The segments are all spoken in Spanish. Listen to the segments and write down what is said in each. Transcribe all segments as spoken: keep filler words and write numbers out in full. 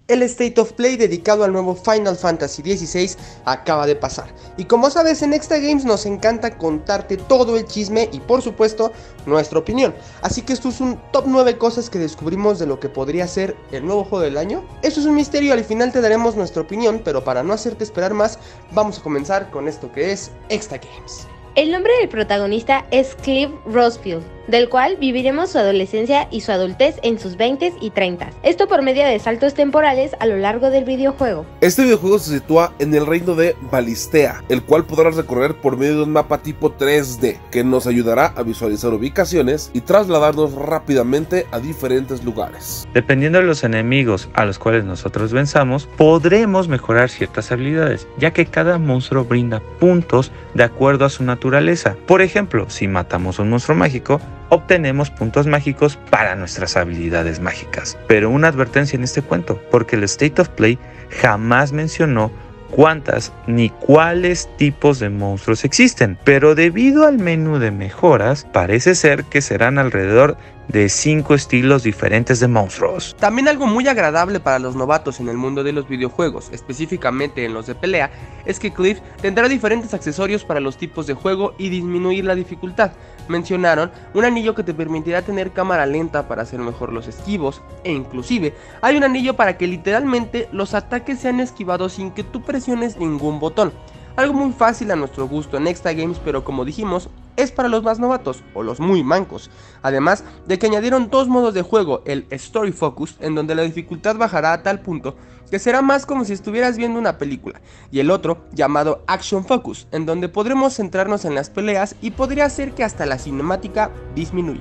El State of Play dedicado al nuevo Final Fantasy dieciséis acaba de pasar, y como sabes, en Extra Games nos encanta contarte todo el chisme y por supuesto nuestra opinión. Así que esto es un top nueve cosas que descubrimos de lo que podría ser el nuevo juego del año. Esto es un misterio, al final te daremos nuestra opinión, pero para no hacerte esperar más, vamos a comenzar con esto que es Extra Games. El nombre del protagonista es Clive Rosefield, del cual viviremos su adolescencia y su adultez en sus veintes y treintas. Esto por medio de saltos temporales a lo largo del videojuego. Este videojuego se sitúa en el reino de Valistea, el cual podrás recorrer por medio de un mapa tipo tres D, que nos ayudará a visualizar ubicaciones y trasladarnos rápidamente a diferentes lugares. Dependiendo de los enemigos a los cuales nosotros venzamos, podremos mejorar ciertas habilidades, ya que cada monstruo brinda puntos de acuerdo a su naturaleza. Por ejemplo, si matamos a un monstruo mágico, obtenemos puntos mágicos para nuestras habilidades mágicas. Pero una advertencia en este cuento, porque el State of Play jamás mencionó cuántas ni cuáles tipos de monstruos existen, pero debido al menú de mejoras, parece ser que serán alrededor de cinco estilos diferentes de monstruos. También algo muy agradable para los novatos en el mundo de los videojuegos, específicamente en los de pelea, es que Clive tendrá diferentes accesorios para los tipos de juego y disminuir la dificultad. Mencionaron un anillo que te permitirá tener cámara lenta para hacer mejor los esquivos, e inclusive hay un anillo para que literalmente los ataques sean esquivados sin que tú presiones ningún botón. Algo muy fácil a nuestro gusto en Extra Games, pero como dijimos, es para los más novatos o los muy mancos. Además de que añadieron dos modos de juego, el Story Focus, en donde la dificultad bajará a tal punto que será más como si estuvieras viendo una película, y el otro llamado Action Focus, en donde podremos centrarnos en las peleas y podría hacer que hasta la cinemática disminuya.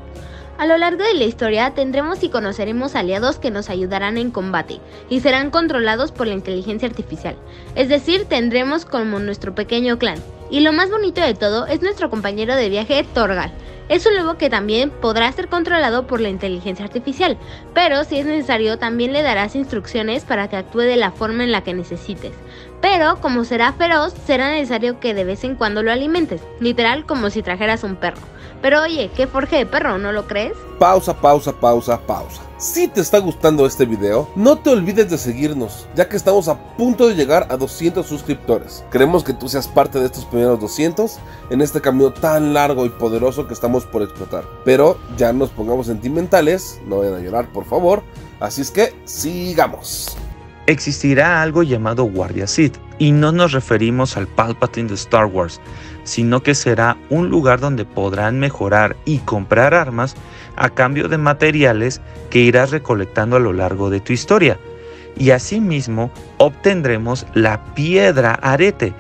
A lo largo de la historia tendremos y conoceremos aliados que nos ayudarán en combate y serán controlados por la inteligencia artificial, es decir, tendremos como nuestro pequeño clan. Y lo más bonito de todo es nuestro compañero de viaje Torgal. Es un lobo que también podrá ser controlado por la inteligencia artificial, pero si es necesario también le darás instrucciones para que actúe de la forma en la que necesites. Pero como será feroz, será necesario que de vez en cuando lo alimentes, literal como si trajeras un perro. Pero oye, ¿qué forje de perro, no lo crees? Pausa, pausa, pausa, pausa. Si te está gustando este video, no te olvides de seguirnos, ya que estamos a punto de llegar a doscientos suscriptores. Queremos que tú seas parte de estos primeros doscientos en este camino tan largo y poderoso que estamos por explotar. Pero ya nos pongamos sentimentales, no vayan a llorar por favor, así es que sigamos. Existirá algo llamado Guardia Sith, y no nos referimos al Palpatine de Star Wars, sino que será un lugar donde podrán mejorar y comprar armas a cambio de materiales que irás recolectando a lo largo de tu historia. Y asimismo obtendremos la piedra arete,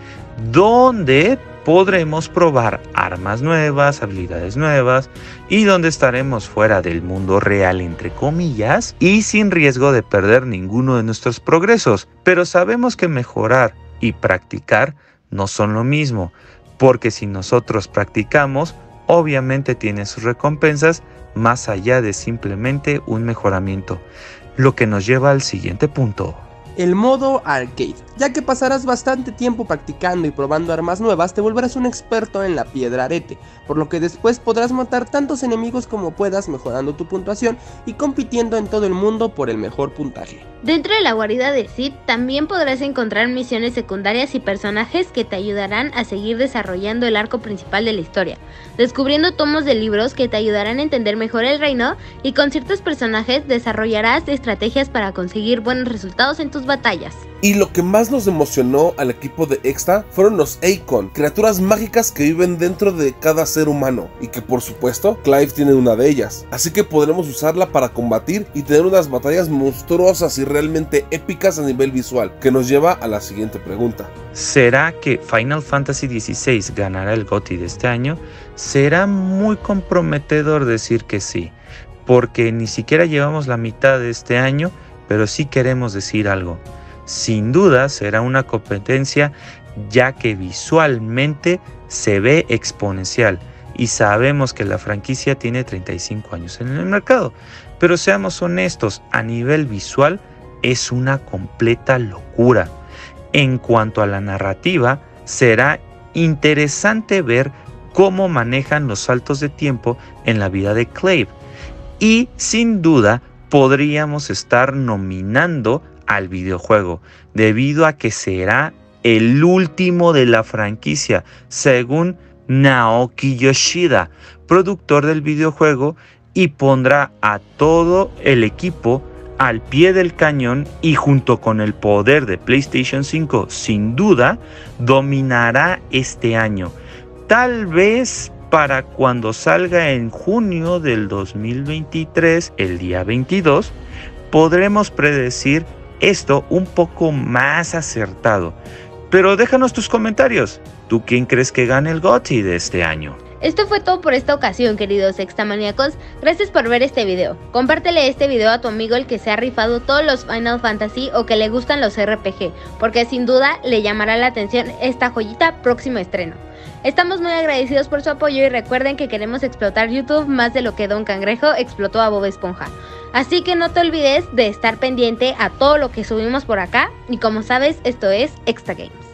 donde podremos probar armas nuevas, habilidades nuevas, y donde estaremos fuera del mundo real entre comillas y sin riesgo de perder ninguno de nuestros progresos. Pero sabemos que mejorar y practicar no son lo mismo, porque si nosotros practicamos, obviamente tiene sus recompensas más allá de simplemente un mejoramiento, lo que nos lleva al siguiente punto. El modo arcade, ya que pasarás bastante tiempo practicando y probando armas nuevas, te volverás un experto en la piedra arete, por lo que después podrás matar tantos enemigos como puedas mejorando tu puntuación y compitiendo en todo el mundo por el mejor puntaje. Dentro de la guarida de Sith también podrás encontrar misiones secundarias y personajes que te ayudarán a seguir desarrollando el arco principal de la historia, descubriendo tomos de libros que te ayudarán a entender mejor el reino, y con ciertos personajes desarrollarás estrategias para conseguir buenos resultados en tus batallas. Y lo que más nos emocionó al equipo de Extra fueron los Eikon, criaturas mágicas que viven dentro de cada ser humano, y que por supuesto Clive tiene una de ellas, así que podremos usarla para combatir y tener unas batallas monstruosas y realmente épicas a nivel visual, que nos lleva a la siguiente pregunta. ¿Será que Final Fantasy dieciséis ganará el GOTY de este año? Será muy comprometedor decir que sí, porque ni siquiera llevamos la mitad de este año, pero sí queremos decir algo. Sin duda será una competencia, ya que visualmente se ve exponencial y sabemos que la franquicia tiene treinta y cinco años en el mercado, pero seamos honestos, a nivel visual es una completa locura. En cuanto a la narrativa, será interesante ver cómo manejan los saltos de tiempo en la vida de Clive, y sin duda podríamos estar nominando al videojuego, debido a que será el último de la franquicia, según Naoki Yoshida, productor del videojuego, y pondrá a todo el equipo al pie del cañón y junto con el poder de PlayStation cinco, sin duda, dominará este año. Tal vez para cuando salga en junio del dos mil veintitrés, el día veintidós, podremos predecir esto un poco más acertado. Pero déjanos tus comentarios. ¿Tú quién crees que gane el GOTY de este año? Esto fue todo por esta ocasión, queridos sextamaníacos. Gracias por ver este video. Compártele este video a tu amigo el que se ha rifado todos los Final Fantasy o que le gustan los R P G, porque sin duda le llamará la atención esta joyita próximo estreno. Estamos muy agradecidos por su apoyo y recuerden que queremos explotar YouTube más de lo que Don Cangrejo explotó a Bob Esponja. Así que no te olvides de estar pendiente a todo lo que subimos por acá y como sabes, esto es Extra Games.